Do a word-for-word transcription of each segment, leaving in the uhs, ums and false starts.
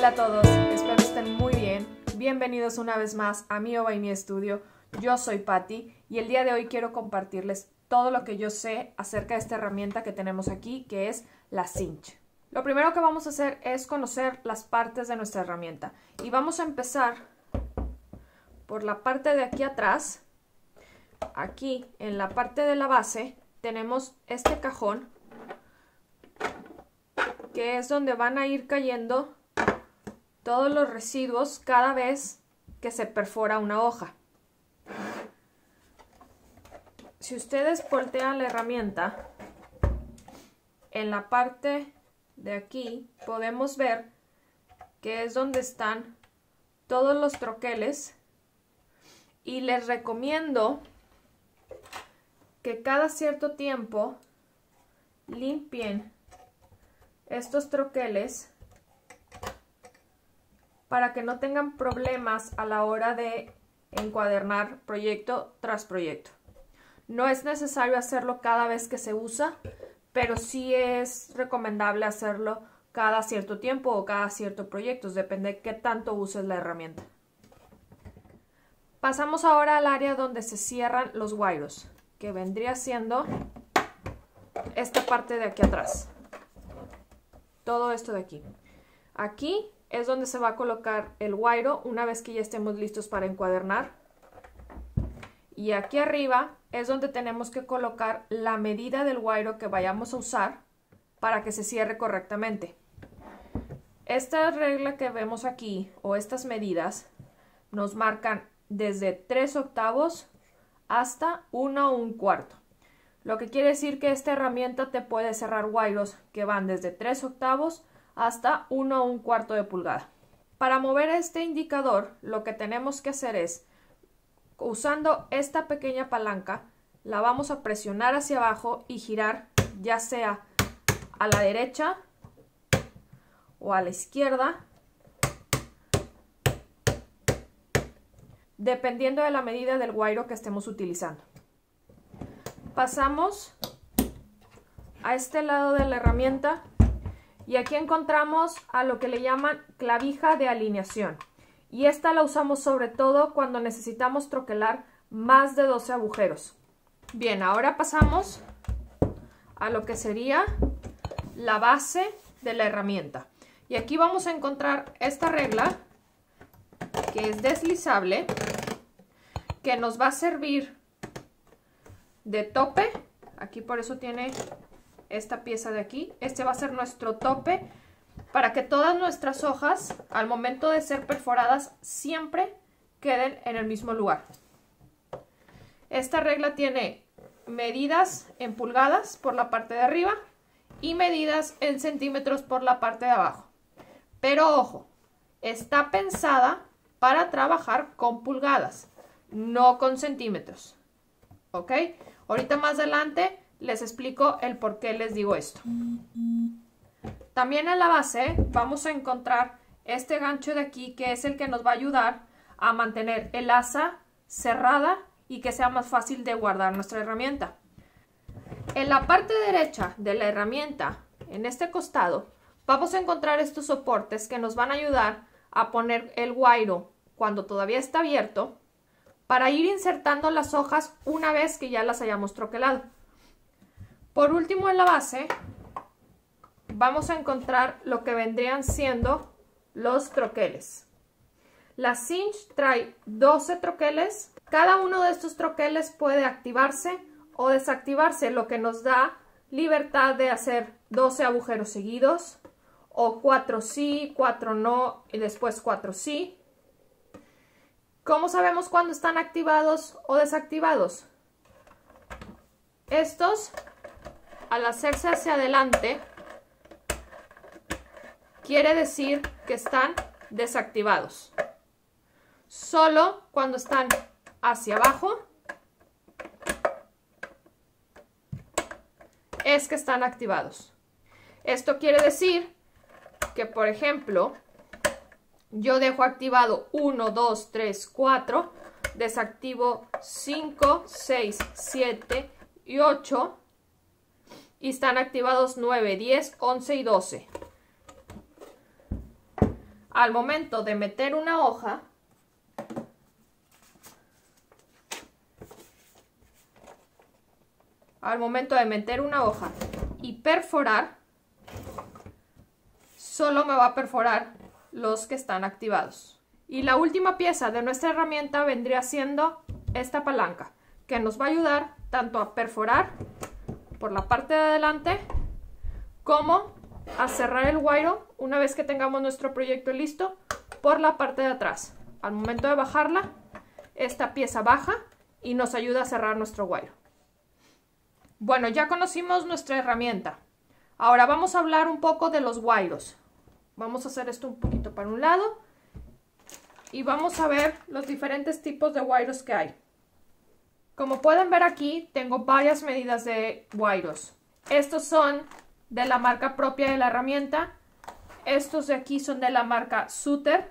Hola a todos, espero estén muy bien. Bienvenidos una vez más a Mi Ova y Mi Estudio. Yo soy Patti y el día de hoy quiero compartirles todo lo que yo sé acerca de esta herramienta que tenemos aquí, que es la cinch. Lo primero que vamos a hacer es conocer las partes de nuestra herramienta y vamos a empezar por la parte de aquí atrás. Aquí en la parte de la base tenemos este cajón, que es donde van a ir cayendo todos los residuos cada vez que se perfora una hoja. Si ustedes voltean la herramienta, en la parte de aquí podemos ver que es donde están todos los troqueles, y les recomiendo que cada cierto tiempo limpien estos troqueles para que no tengan problemas a la hora de encuadernar proyecto tras proyecto. No es necesario hacerlo cada vez que se usa, pero sí es recomendable hacerlo cada cierto tiempo o cada cierto proyecto, depende de qué tanto uses la herramienta. Pasamos ahora al área donde se cierran los guairos, que vendría siendo esta parte de aquí atrás. Todo esto de aquí. Aquí es donde se va a colocar el guairo una vez que ya estemos listos para encuadernar. Y aquí arriba es donde tenemos que colocar la medida del guairo que vayamos a usar para que se cierre correctamente. Esta regla que vemos aquí, o estas medidas, nos marcan desde tres octavos hasta uno o un cuarto. Lo que quiere decir que esta herramienta te puede cerrar guairos que van desde tres octavos hasta uno o un cuarto de pulgada. Para mover este indicador, lo que tenemos que hacer es, usando esta pequeña palanca, la vamos a presionar hacia abajo y girar, ya sea a la derecha o a la izquierda, dependiendo de la medida del guairo que estemos utilizando. Pasamos a este lado de la herramienta y aquí encontramos a lo que le llaman clavija de alineación, y esta la usamos sobre todo cuando necesitamos troquelar más de doce agujeros. Bien, ahora pasamos a lo que sería la base de la herramienta, y aquí vamos a encontrar esta regla que es deslizable, que nos va a servir de tope. Aquí por eso tiene esta pieza de aquí. Este va a ser nuestro tope para que todas nuestras hojas, al momento de ser perforadas, siempre queden en el mismo lugar. Esta regla tiene medidas en pulgadas por la parte de arriba y medidas en centímetros por la parte de abajo. Pero ojo, está pensada para trabajar con pulgadas, no con centímetros. ¿Ok? Ahorita más adelante les explico el por qué les digo esto. También en la base vamos a encontrar este gancho de aquí, que es el que nos va a ayudar a mantener el asa cerrada y que sea más fácil de guardar nuestra herramienta. En la parte derecha de la herramienta, en este costado, vamos a encontrar estos soportes que nos van a ayudar a poner el guairo cuando todavía está abierto, para ir insertando las hojas una vez que ya las hayamos troquelado. Por último, en la base vamos a encontrar lo que vendrían siendo los troqueles. La cinch trae doce troqueles. Cada uno de estos troqueles puede activarse o desactivarse, lo que nos da libertad de hacer doce agujeros seguidos, o cuatro sí, cuatro no y después cuatro sí. ¿Cómo sabemos cuándo están activados o desactivados? Estos, al hacerse hacia adelante, quiere decir que están desactivados. Solo cuando están hacia abajo es que están activados. Esto quiere decir que, por ejemplo, yo dejo activado uno, dos, tres, cuatro, desactivo cinco, seis, siete y ocho, y están activados nueve, diez, once y doce. al momento de meter una hoja, al momento de meter una hoja y perforar, solo me va a perforar los que están activados. Y la última pieza de nuestra herramienta vendría siendo esta palanca, que nos va a ayudar tanto a perforar por la parte de adelante como a cerrar el guairo una vez que tengamos nuestro proyecto listo por la parte de atrás. Al momento de bajarla, esta pieza baja y nos ayuda a cerrar nuestro guairo. Bueno, ya conocimos nuestra herramienta. Ahora vamos a hablar un poco de los guairos. Vamos a hacer esto un poquito para un lado y vamos a ver los diferentes tipos de guairos que hay. Como pueden ver aquí, tengo varias medidas de guairos. Estos son de la marca propia de la herramienta. Estos de aquí son de la marca Suter.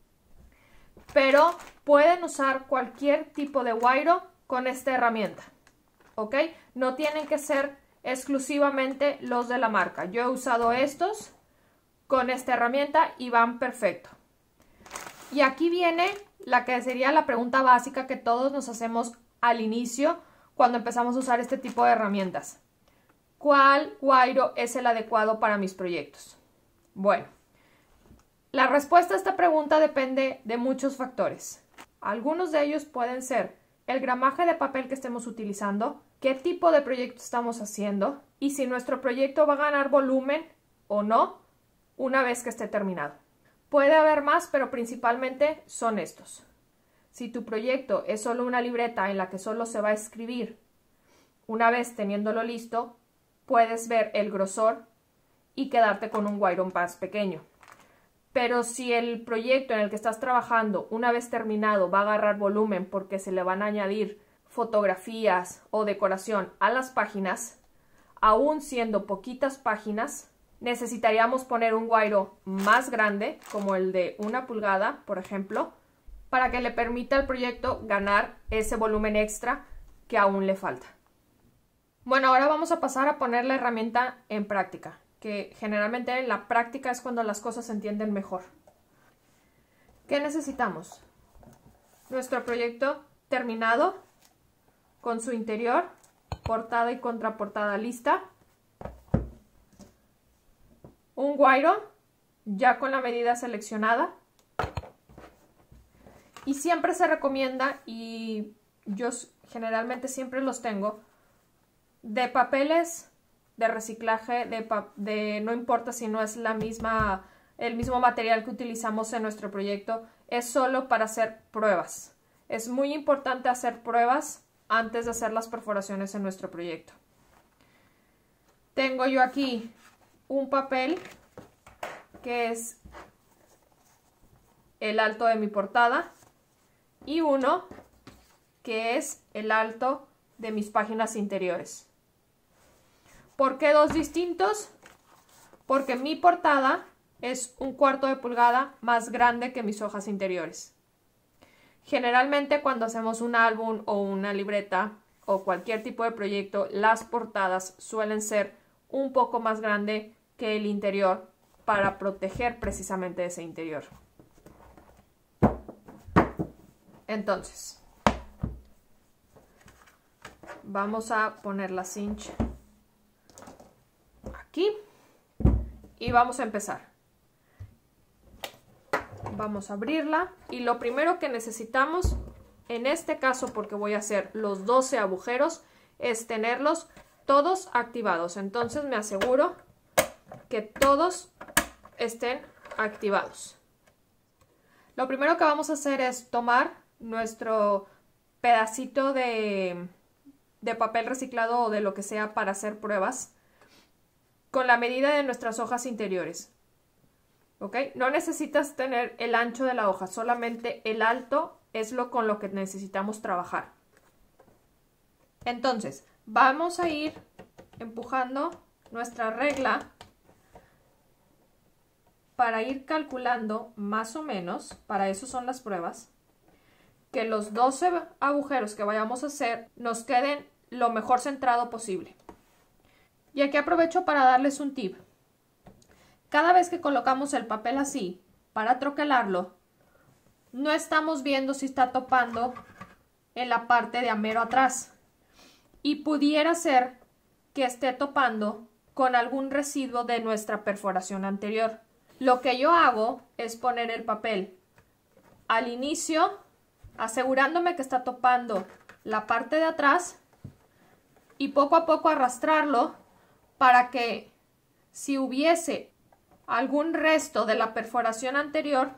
Pero pueden usar cualquier tipo de guairo con esta herramienta. ¿Ok? No tienen que ser exclusivamente los de la marca. Yo he usado estos con esta herramienta y van perfecto. Y aquí viene la que sería la pregunta básica que todos nos hacemos al inicio cuando empezamos a usar este tipo de herramientas. ¿Cuál guairo es el adecuado para mis proyectos? Bueno, la respuesta a esta pregunta depende de muchos factores. Algunos de ellos pueden ser el gramaje de papel que estemos utilizando, qué tipo de proyecto estamos haciendo y si nuestro proyecto va a ganar volumen o no una vez que esté terminado. Puede haber más, pero principalmente son estos. Si tu proyecto es solo una libreta en la que solo se va a escribir, una vez teniéndolo listo, puedes ver el grosor y quedarte con un guairo más pequeño. Pero si el proyecto en el que estás trabajando, una vez terminado, va a agarrar volumen porque se le van a añadir fotografías o decoración a las páginas, aún siendo poquitas páginas, necesitaríamos poner un guairo más grande, como el de una pulgada, por ejemplo, para que le permita al proyecto ganar ese volumen extra que aún le falta. Bueno, ahora vamos a pasar a poner la herramienta en práctica, que generalmente en la práctica es cuando las cosas se entienden mejor. ¿Qué necesitamos? Nuestro proyecto terminado, con su interior, portada y contraportada lista, un guairo ya con la medida seleccionada, y siempre se recomienda, y yo generalmente siempre los tengo, de papeles de reciclaje, de, de no importa si no es la misma, el mismo material que utilizamos en nuestro proyecto, es solo para hacer pruebas. Es muy importante hacer pruebas antes de hacer las perforaciones en nuestro proyecto. Tengo yo aquí un papel que es el alto de mi portada y uno que es el alto de mis páginas interiores. ¿Por qué dos distintos? Porque mi portada es un cuarto de pulgada más grande que mis hojas interiores. Generalmente cuando hacemos un álbum o una libreta o cualquier tipo de proyecto, las portadas suelen ser un poco más grande que el interior para proteger precisamente ese interior. Entonces, vamos a poner la cinch aquí y vamos a empezar. Vamos a abrirla y lo primero que necesitamos, en este caso porque voy a hacer los doce agujeros, es tenerlos todos activados. Entonces me aseguro que todos estén activados. Lo primero que vamos a hacer es tomar nuestro pedacito de, de papel reciclado o de lo que sea para hacer pruebas con la medida de nuestras hojas interiores. ¿Ok? No necesitas tener el ancho de la hoja, solamente el alto es lo con lo que necesitamos trabajar. Entonces, vamos a ir empujando nuestra regla para ir calculando más o menos, para eso son las pruebas, que los doce agujeros que vayamos a hacer nos queden lo mejor centrado posible. Y aquí aprovecho para darles un tip. Cada vez que colocamos el papel así, para troquelarlo, no estamos viendo si está topando en la parte de a mero atrás. Y pudiera ser que esté topando con algún residuo de nuestra perforación anterior. Lo que yo hago es poner el papel al inicio, asegurándome que está topando la parte de atrás y poco a poco arrastrarlo para que si hubiese algún resto de la perforación anterior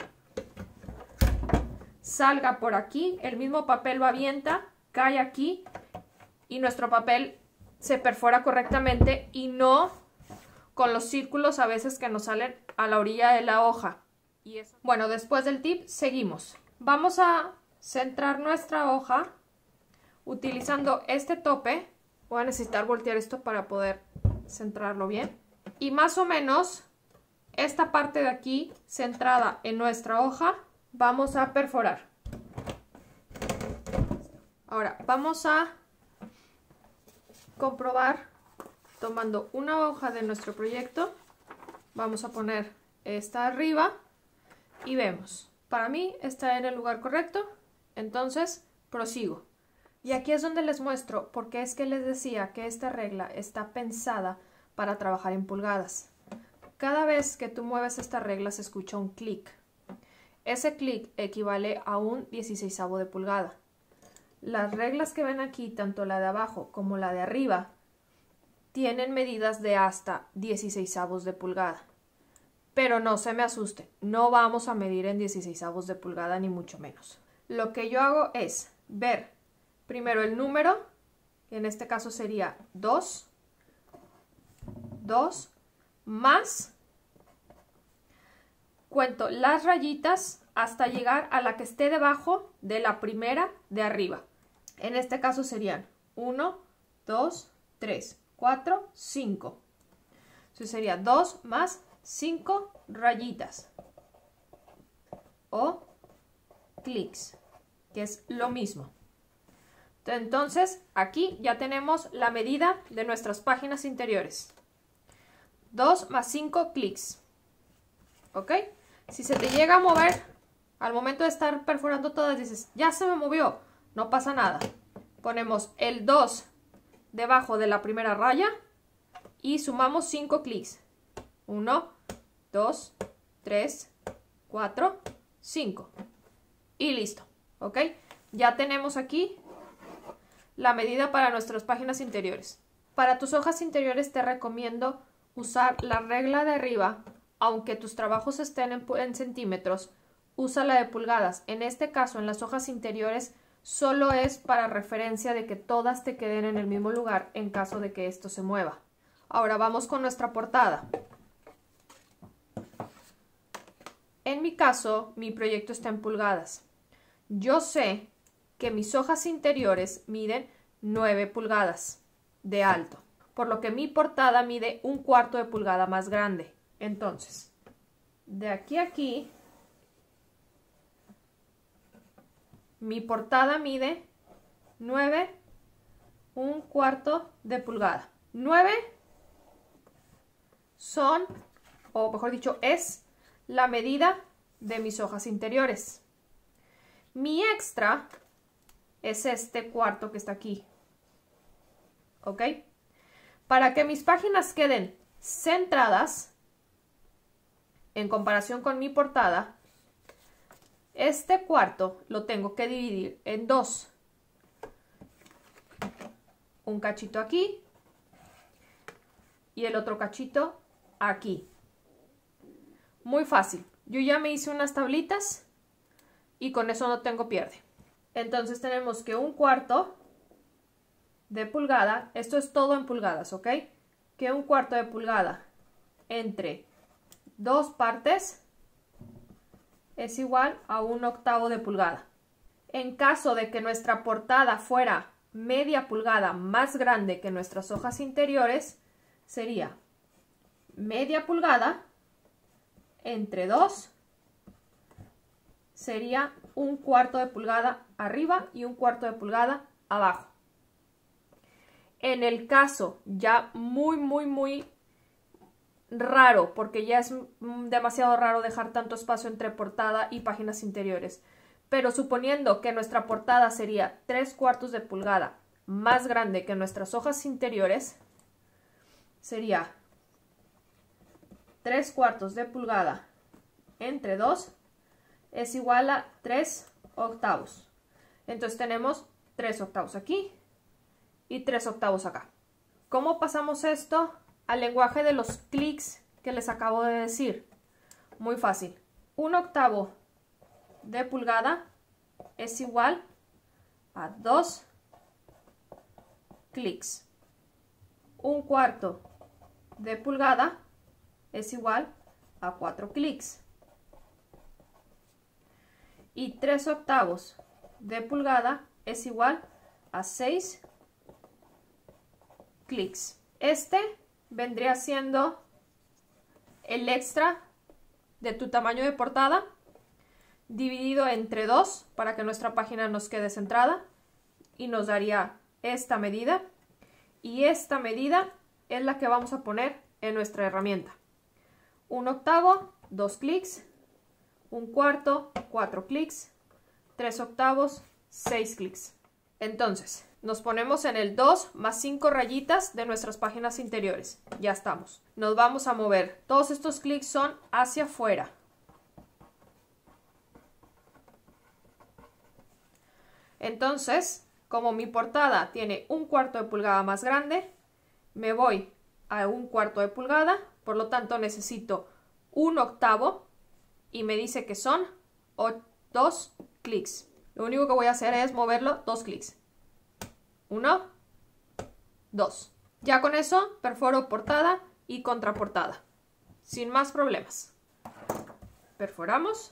salga por aquí, el mismo papel lo avienta, cae aquí y nuestro papel se perfora correctamente y no con los círculos a veces que nos salen a la orilla de la hoja. Y eso. Bueno, después del tip seguimos. Vamos a centrar nuestra hoja utilizando este tope. Voy a necesitar voltear esto para poder centrarlo bien. Y más o menos esta parte de aquí centrada en nuestra hoja vamos a perforar. Ahora vamos a comprobar tomando una hoja de nuestro proyecto. Vamos a poner esta arriba y vemos. Para mí está en el lugar correcto, entonces prosigo. Y aquí es donde les muestro porque es que les decía que esta regla está pensada para trabajar en pulgadas. Cada vez que tú mueves esta regla se escucha un clic. Ese clic equivale a un dieciseisavo de pulgada. Las reglas que ven aquí, tanto la de abajo como la de arriba, tienen medidas de hasta dieciseisavos de pulgada. Pero no se me asusten, no vamos a medir en dieciseisavos de pulgada ni mucho menos. Lo que yo hago es ver primero el número, que en este caso sería dos, dos, más, cuento las rayitas hasta llegar a la que esté debajo de la primera de arriba. En este caso serían uno, dos, tres, cuatro, cinco. Entonces sería dos más cinco rayitas o clics, que es lo mismo. Entonces aquí ya tenemos la medida de nuestras páginas interiores. dos más cinco clics. ¿Ok? Si se te llega a mover al momento de estar perforando todas, dices, ya se me movió, no pasa nada. Ponemos el dos debajo de la primera raya y sumamos cinco clics. uno, dos, tres, cuatro, cinco. Y listo. ¿Ok? Ya tenemos aquí la medida para nuestras páginas interiores. Para tus hojas interiores te recomiendo usar la regla de arriba, aunque tus trabajos estén en, en centímetros, usa la de pulgadas. En este caso, en las hojas interiores, solo es para referencia de que todas te queden en el mismo lugar en caso de que esto se mueva. Ahora vamos con nuestra portada. En mi caso, mi proyecto está en pulgadas. Yo sé que mis hojas interiores miden nueve pulgadas de alto, por lo que mi portada mide un cuarto de pulgada más grande. Entonces, de aquí a aquí, mi portada mide nueve, un cuarto de pulgada. nueve son, o mejor dicho, es la medida de mis hojas interiores. Mi extra es este cuarto que está aquí. ¿Ok? Para que mis páginas queden centradas en comparación con mi portada, este cuarto lo tengo que dividir en dos. Un cachito aquí y el otro cachito aquí. Muy fácil. Yo ya me hice unas tablitas y con eso no tengo pierde. Entonces tenemos que un cuarto de pulgada, esto es todo en pulgadas, ¿ok? Que un cuarto de pulgada entre dos partes es igual a un octavo de pulgada. En caso de que nuestra portada fuera media pulgada más grande que nuestras hojas interiores, sería media pulgada entre dos, sería un cuarto de pulgada arriba y un cuarto de pulgada abajo. En el caso ya muy, muy, muy raro, porque ya es demasiado raro dejar tanto espacio entre portada y páginas interiores. Pero suponiendo que nuestra portada sería tres cuartos de pulgada más grande que nuestras hojas interiores, sería tres cuartos de pulgada entre dos es igual a tres octavos. Entonces tenemos tres octavos aquí y tres octavos acá. ¿Cómo pasamos esto al lenguaje de los clics que les acabo de decir? Muy fácil. Un octavo de pulgada es igual a dos clics. Un cuarto de pulgada es igual a cuatro clics. Y tres octavos de pulgada es igual a seis clics. Este vendría siendo el extra de tu tamaño de portada dividido entre dos para que nuestra página nos quede centrada, y nos daría esta medida, y esta medida es la que vamos a poner en nuestra herramienta. Un octavo, dos clics, un cuarto, cuatro clics, tres octavos, seis clics. Entonces, nos ponemos en el dos más cinco rayitas de nuestras páginas interiores. Ya estamos. Nos vamos a mover. Todos estos clics son hacia afuera. Entonces, como mi portada tiene un cuarto de pulgada más grande, me voy a un cuarto de pulgada, por lo tanto necesito un octavo y me dice que son dos clics. Lo único que voy a hacer es moverlo dos clics. Uno, dos. Ya con eso perforo portada y contraportada, sin más problemas. Perforamos.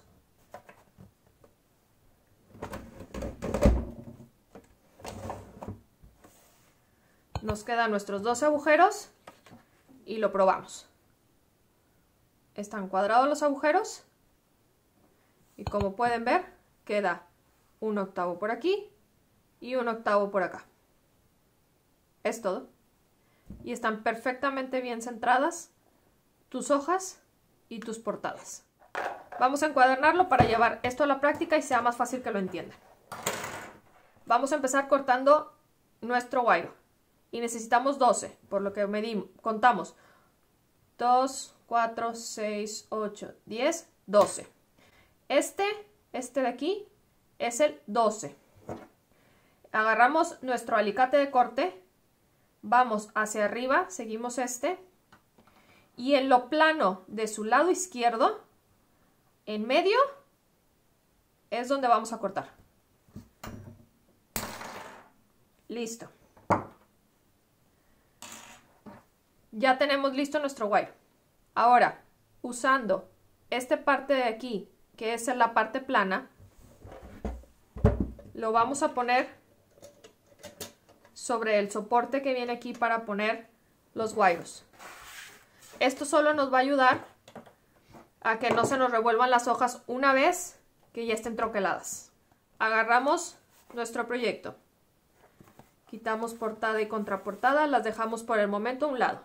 Nos quedan nuestros dos agujeros y lo probamos. Están cuadrados los agujeros y como pueden ver queda un octavo por aquí y un octavo por acá. Es todo. Y están perfectamente bien centradas tus hojas y tus portadas. Vamos a encuadernarlo para llevar esto a la práctica y sea más fácil que lo entiendan. Vamos a empezar cortando nuestro guairo. Y necesitamos doce, por lo que medimos, contamos dos, cuatro, seis, ocho, diez, doce. Este, este de aquí es el doce. Agarramos nuestro alicate de corte, vamos hacia arriba, seguimos este, y en lo plano de su lado izquierdo, en medio, es donde vamos a cortar. Listo. Ya tenemos listo nuestro guairo. Ahora, usando esta parte de aquí, que es la parte plana, lo vamos a poner sobre el soporte que viene aquí para poner los guairos. Esto solo nos va a ayudar a que no se nos revuelvan las hojas una vez que ya estén troqueladas. Agarramos nuestro proyecto. Quitamos portada y contraportada, las dejamos por el momento a un lado.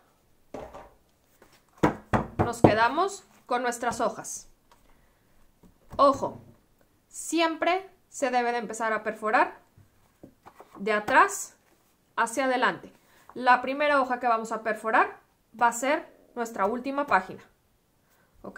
Nos quedamos con nuestras hojas. Ojo, siempre se debe de empezar a perforar de atrás hacia adelante. La primera hoja que vamos a perforar va a ser nuestra última página. ¿Ok?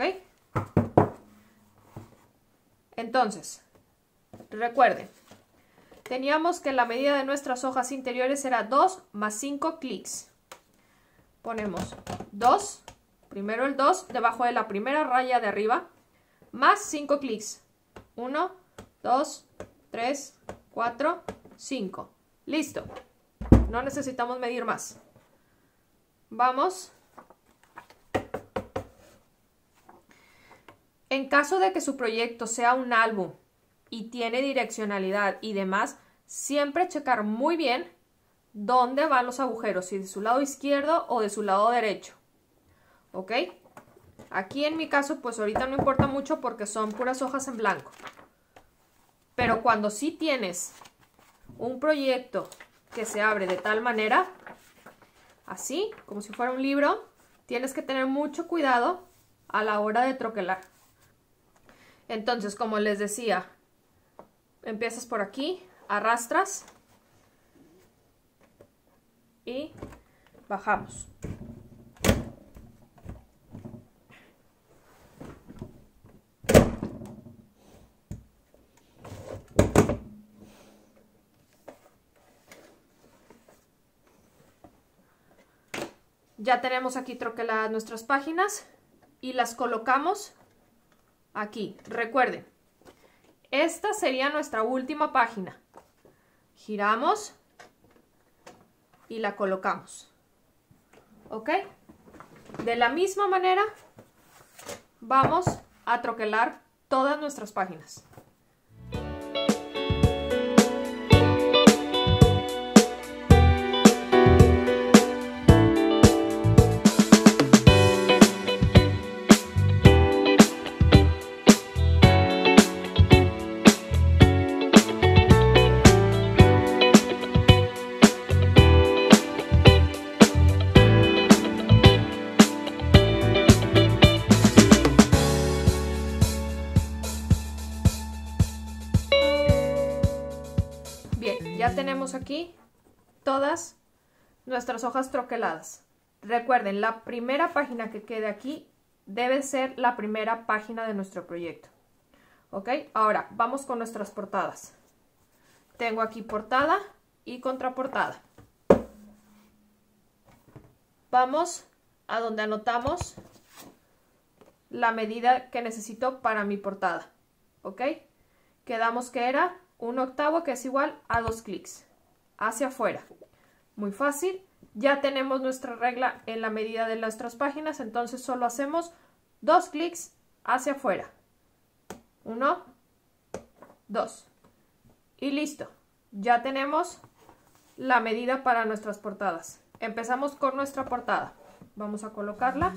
Entonces, recuerden, teníamos que la medida de nuestras hojas interiores era dos más cinco clics. Ponemos dos. Primero el dos debajo de la primera raya de arriba, más cinco clics. uno, dos, tres, cuatro, cinco. Listo. No necesitamos medir más. Vamos. En caso de que su proyecto sea un álbum y tiene direccionalidad y demás, siempre checar muy bien dónde van los agujeros, si de su lado izquierdo o de su lado derecho. ¿Ok? Aquí en mi caso, pues ahorita no importa mucho porque son puras hojas en blanco. Pero cuando sí tienes un proyecto que se abre de tal manera, así, como si fuera un libro, tienes que tener mucho cuidado a la hora de troquelar. Entonces, como les decía, empiezas por aquí, arrastras y bajamos. Ya tenemos aquí troqueladas nuestras páginas y las colocamos aquí. Recuerden, esta sería nuestra última página. Giramos y la colocamos. ¿Ok? De la misma manera vamos a troquelar todas nuestras páginas. Ya tenemos aquí todas nuestras hojas troqueladas. Recuerden, la primera página que quede aquí debe ser la primera página de nuestro proyecto. ¿Ok? Ahora, vamos con nuestras portadas. Tengo aquí portada y contraportada. Vamos a donde anotamos la medida que necesito para mi portada. ¿Ok? Quedamos que era un octavo, que es igual a dos clics hacia afuera. Muy fácil. Ya tenemos nuestra regla en la medida de nuestras páginas, entonces solo hacemos dos clics hacia afuera. Uno, dos. Y listo. Ya tenemos la medida para nuestras portadas. Empezamos con nuestra portada. Vamos a colocarla.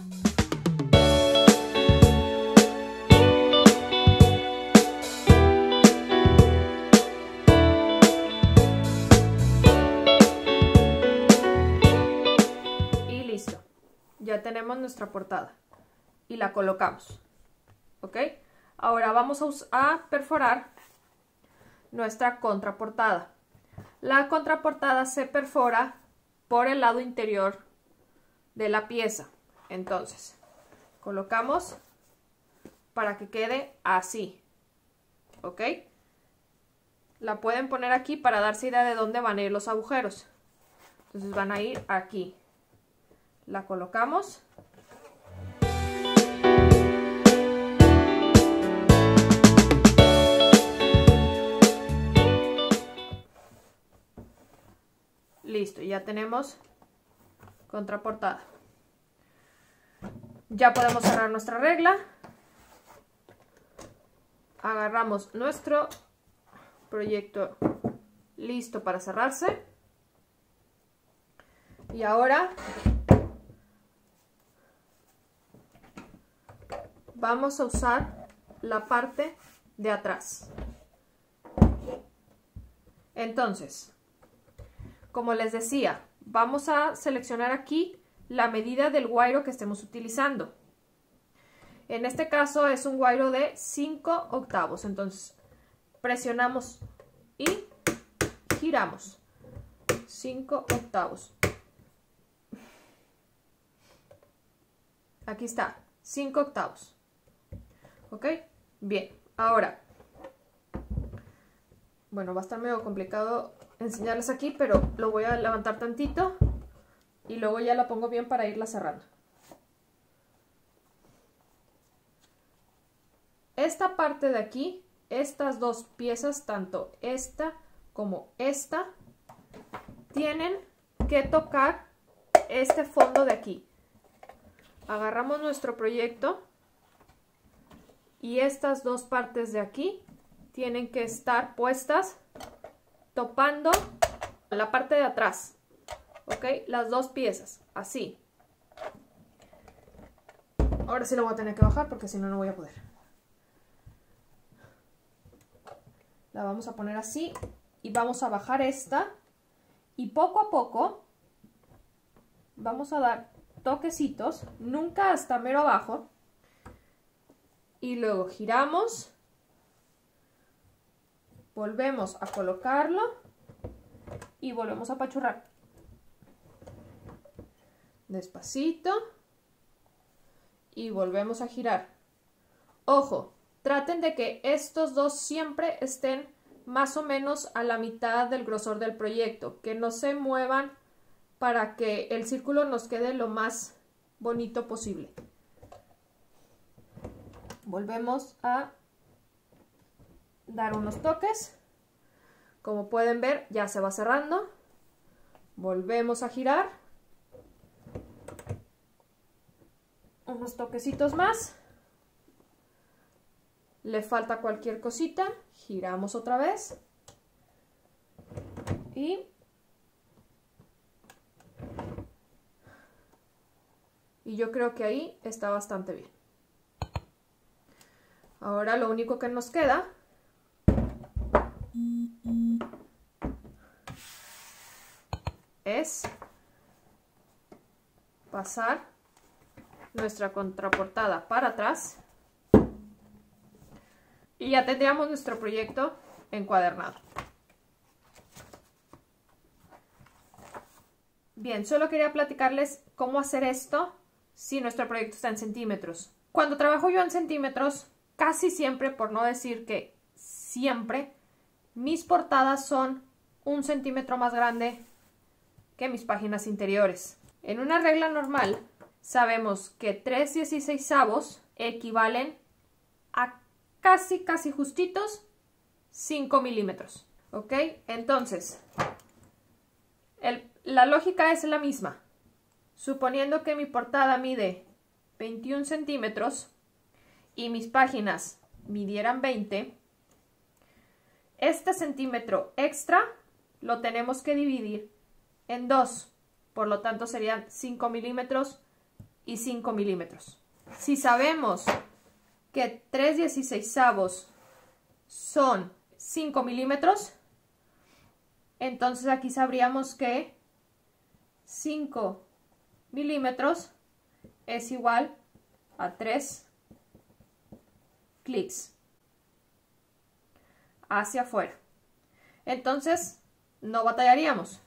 Ya tenemos nuestra portada y la colocamos. ¿Ok? Ahora vamos a, a perforar nuestra contraportada. La contraportada se perfora por el lado interior de la pieza. Entonces, colocamos para que quede así. ¿Ok? La pueden poner aquí para darse idea de dónde van a ir los agujeros. Entonces van a ir aquí. La colocamos. Listo, ya tenemos contraportada. Ya podemos cerrar nuestra regla. Agarramos nuestro proyecto listo para cerrarse. Y ahora vamos a usar la parte de atrás. Entonces, como les decía, vamos a seleccionar aquí la medida del guairo que estemos utilizando. En este caso es un guairo de cinco octavos. Entonces, presionamos y giramos. cinco octavos. Aquí está, cinco octavos. ¿Ok? Bien, ahora, bueno, va a estar medio complicado enseñarles aquí, pero lo voy a levantar tantito y luego ya la pongo bien para irla cerrando. Esta parte de aquí, estas dos piezas, tanto esta como esta, tienen que tocar este fondo de aquí. Agarramos nuestro proyecto y estas dos partes de aquí tienen que estar puestas topando la parte de atrás. ¿Ok? Las dos piezas, así. Ahora sí lo voy a tener que bajar porque si no, no voy a poder. La vamos a poner así y vamos a bajar esta y poco a poco vamos a dar toquecitos, nunca hasta mero abajo, y luego giramos, volvemos a colocarlo y volvemos a apachurrar. Despacito y volvemos a girar. Ojo, traten de que estos dos siempre estén más o menos a la mitad del grosor del proyecto, que no se muevan para que el círculo nos quede lo más bonito posible. Volvemos a dar unos toques. Como pueden ver, ya se va cerrando. Volvemos a girar. Unos toquecitos más. Le falta cualquier cosita. Giramos otra vez. Y Y yo creo que ahí está bastante bien. Ahora lo único que nos queda es pasar nuestra contraportada para atrás y ya tendríamos nuestro proyecto encuadernado. Bien, solo quería platicarles cómo hacer esto si nuestro proyecto está en centímetros. Cuando trabajo yo en centímetros, casi siempre, por no decir que siempre, mis portadas son un centímetro más grande que mis páginas interiores. En una regla normal, sabemos que tres dieciseisavos equivalen a casi, casi justitos cinco milímetros. ¿Ok? Entonces, el, la lógica es la misma. Suponiendo que mi portada mide veintiún centímetros y mis páginas midieran veinte, este centímetro extra lo tenemos que dividir en dos. Por lo tanto, serían cinco milímetros y cinco milímetros. Si sabemos que tres dieciseisavos son cinco milímetros, entonces aquí sabríamos que cinco milímetros es igual a tres clics hacia afuera. Entonces no batallaríamos.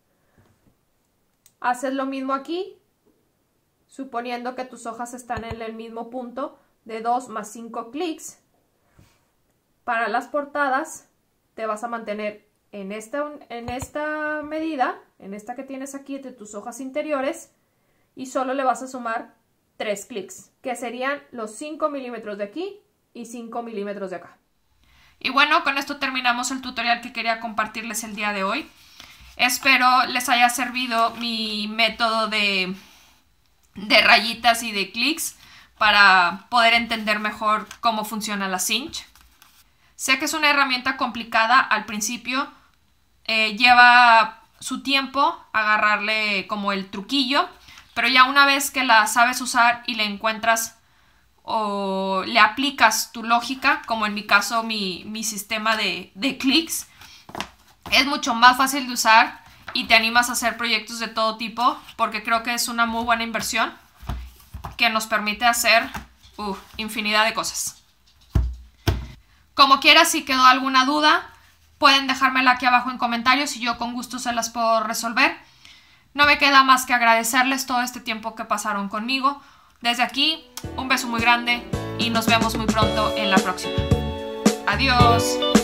Haces lo mismo aquí, suponiendo que tus hojas están en el mismo punto de dos más cinco clics. Para las portadas te vas a mantener en esta, en esta medida, en esta que tienes aquí de tus hojas interiores, y solo le vas a sumar tres clics, que serían los cinco milímetros de aquí y cinco milímetros de acá. Y bueno, con esto terminamos el tutorial que quería compartirles el día de hoy. Espero les haya servido mi método de, de rayitas y de clics para poder entender mejor cómo funciona la cinch. Sé que es una herramienta complicada al principio, eh, lleva su tiempo agarrarle como el truquillo, pero ya una vez que la sabes usar y le encuentras o le aplicas tu lógica, como en mi caso mi, mi sistema de, de clics, es mucho más fácil de usar y te animas a hacer proyectos de todo tipo, porque creo que es una muy buena inversión que nos permite hacer uh, infinidad de cosas. Como quiera, si quedó alguna duda, pueden dejármela aquí abajo en comentarios y yo con gusto se las puedo resolver. No me queda más que agradecerles todo este tiempo que pasaron conmigo. Desde aquí, un beso muy grande y nos vemos muy pronto en la próxima. Adiós.